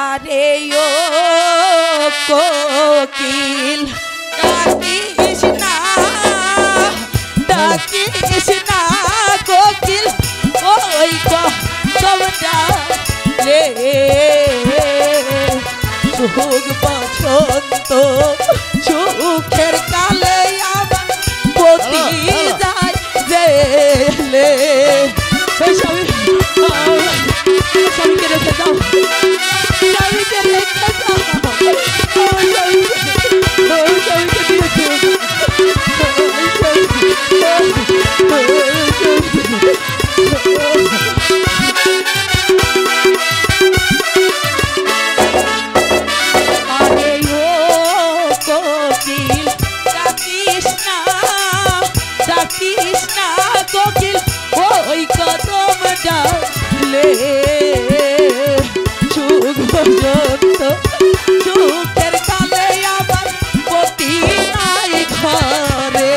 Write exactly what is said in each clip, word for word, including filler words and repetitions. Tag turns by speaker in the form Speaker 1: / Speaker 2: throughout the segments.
Speaker 1: আরে ও কোকিল ডাকিস না ডাকিস না কোকিল ওই কদমটা রে সুখ বসন্ত সুখের কালে আমার পতি যায় জেলে স্বামীকে রেখে দাও স্বামীকে রেখে দাও স্বামীকে দিয়েছে আরে ও কোকিল ডাকিস না ডাকিস না কোকিল ওই কদম ডালে সুখ পর্যন্ত সুখের কালে আবার পতি নাই ঘরে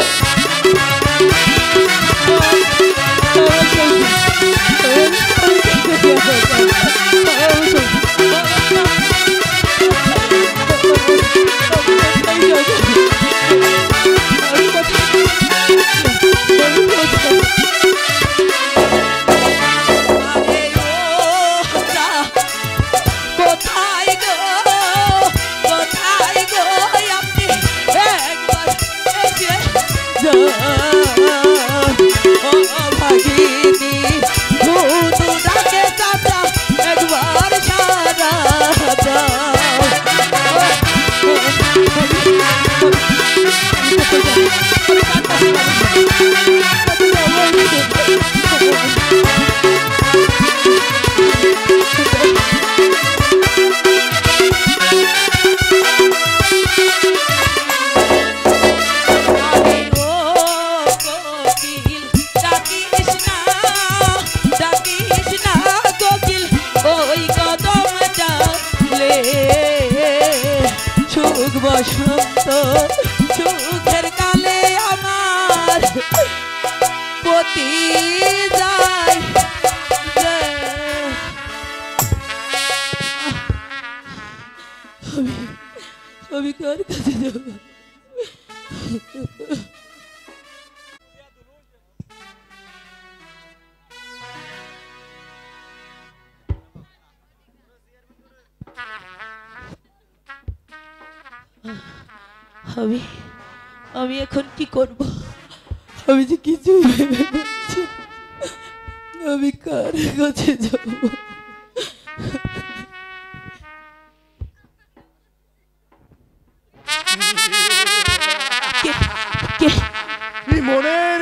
Speaker 1: বসন্ত সুখের কালে আমার পতি যায় আমি আমি কার কাছে যাব আমি আমি এখন কি করব আমি যে কিছু ভেবে পাচ্ছি আমি কার কাছে যাব
Speaker 2: মনে